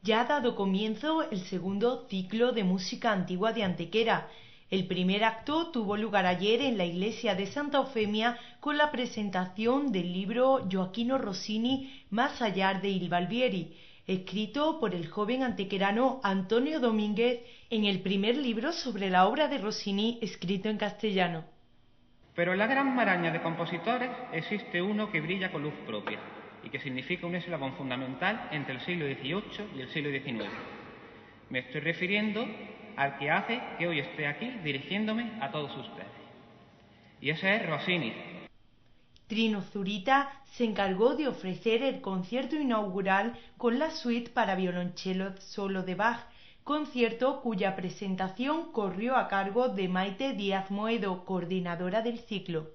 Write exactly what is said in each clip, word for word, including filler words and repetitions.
Ya ha dado comienzo el segundo ciclo de música antigua de Antequera. El primer acto tuvo lugar ayer en la iglesia de Santa Eufemia con la presentación del libro Gioachino Rossini Más allá de Il Balbieri, escrito por el joven antequerano Antonio Domínguez en el primer libro sobre la obra de Rossini escrito en castellano. Pero en la gran maraña de compositores existe uno que brilla con luz propia y que significa un eslabón fundamental entre el siglo dieciocho y el siglo diecinueve. Me estoy refiriendo al que hace que hoy esté aquí dirigiéndome a todos ustedes. Y ese es Rossini. Trino Zurita se encargó de ofrecer el concierto inaugural con la suite para violonchelo solo de Bach, concierto cuya presentación corrió a cargo de Maite Díaz Moedo, coordinadora del ciclo.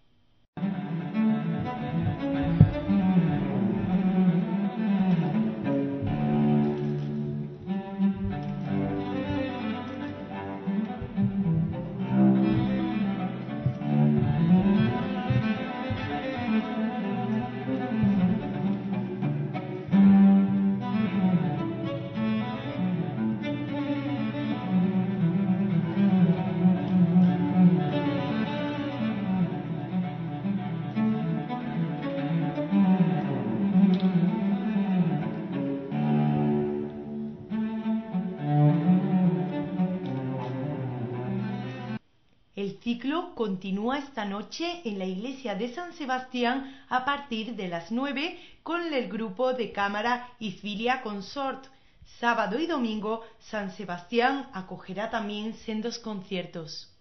El ciclo continúa esta noche en la iglesia de San Sebastián a partir de las nueve con el grupo de cámara Isbilia Consort. Sábado y domingo, San Sebastián acogerá también sendos conciertos.